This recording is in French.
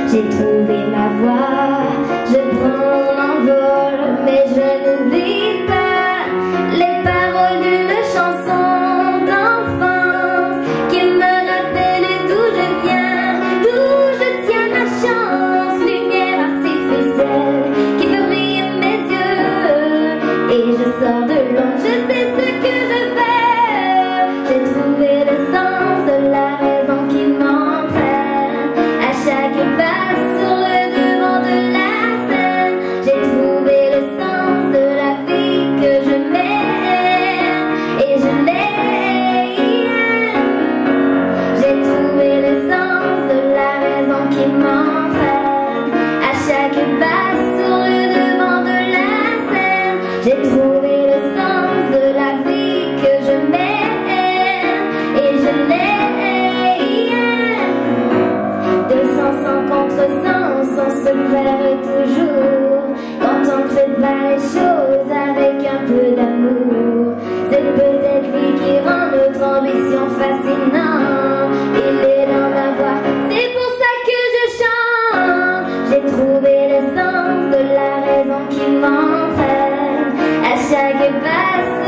J'ai trouvé ma voie, je prends l'envol, mais je n'oublie pas les paroles d'une chanson d'enfance qui me rappelle d'où je viens, d'où je tiens ma chance. Lumière artificielle qui fait briller mes yeux, et je sors de l'ombre, je sais ce que je veux. J'ai trouvé le sens de la raison qui m'entraîne à chaque pas sur le devant de la scène. J'ai trouvé le sens de la vie que je mène, et je l'aime. J'ai trouvé le sens de la raison qui m'entraîne à chaque pas sur le devant de la scène. J'ai trouvé le sens de la vie que je mène, et je l'aime. De sens en contresens, on se perd toujours quand on ne fait pas les choses avec un peu d'amour. C'est peut-être lui qui rend notre ambition fascinante. Il est dans ma voix, c'est pour ça que je chante. J'ai trouvé le sens de la raison qui m'entraîne à chaque pas